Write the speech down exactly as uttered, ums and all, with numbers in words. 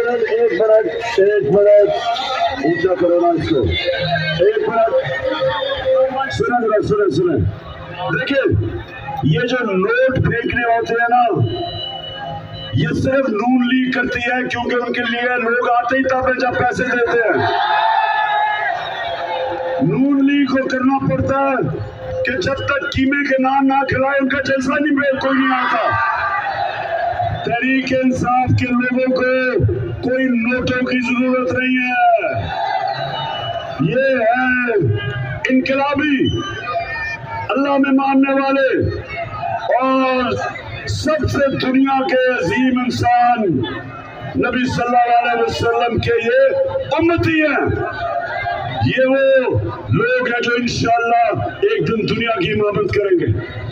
Minute एक minute एक minute ऊंचा करो ना इसको। एक मिनट सुने जरा सुने सुने देखिए ये जो नोट फेंकने होते हैं ना ये सिर्फ नून लीग करती है क्योंकि उनके लिए लोग आते ही तब जब पैसे देते हैं। नून लीग को करना पड़ता है कि जब तक कीमे के नान ना खिलाए उनका जलसा नहीं बेल कोई नहीं आता। तहरीक इंसाफ के लोगों को कोई नोटों की जरूरत नहीं है। ये है इनकलाबी अल्लाह में मानने वाले और सबसे दुनिया के अजीम इंसान नबी सल्लल्लाहु अलैहि वसल्लम के ये उम्मती हैं। ये वो लोग हैं जो इंशाअल्लाह एक दिन दुनिया की इमामत करेंगे।